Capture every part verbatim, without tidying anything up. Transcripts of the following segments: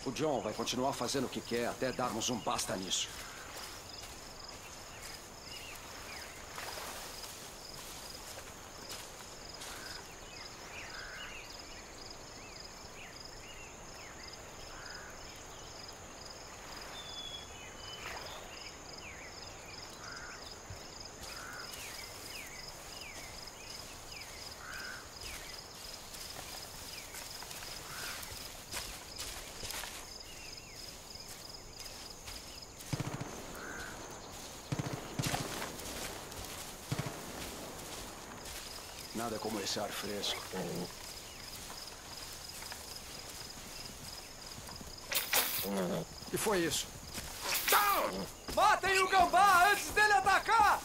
O John vai continuar fazendo o que quer até darmos um basta nisso. Nada como esse ar fresco. O que foi isso? Matem o gambá antes dele atacar!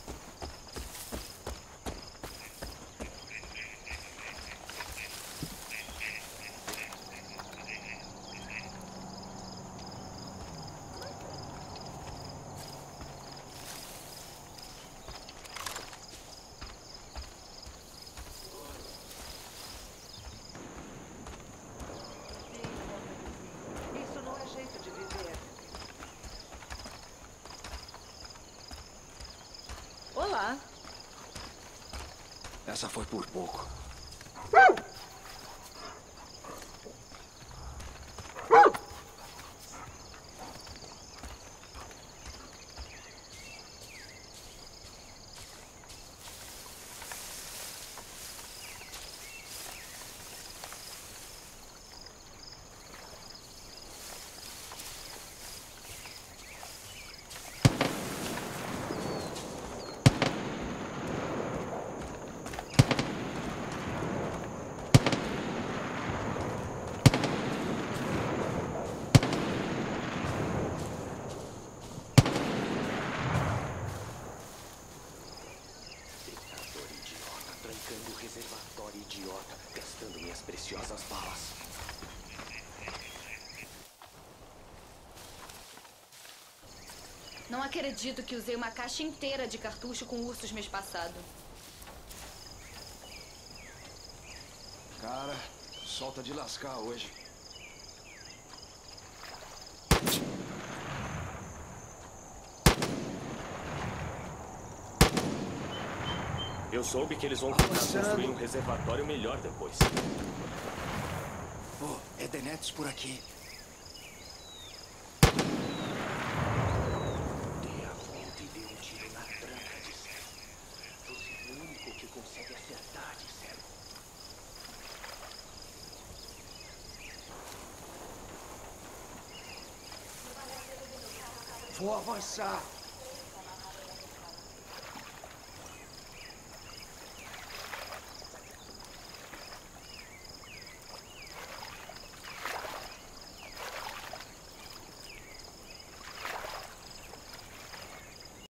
Olá. Essa foi por pouco. Reservatório idiota, gastando minhas preciosas balas. Não acredito que usei uma caixa inteira de cartucho com ursos mês passado. Cara, solta de lascar hoje. Eu soube que eles vão tentar construir um reservatório melhor depois. Oh, é Denetes por aqui. Dê a volta e dê um tiro na tranca, disseram. Você é o único que consegue acertar, disseram. Vou avançar.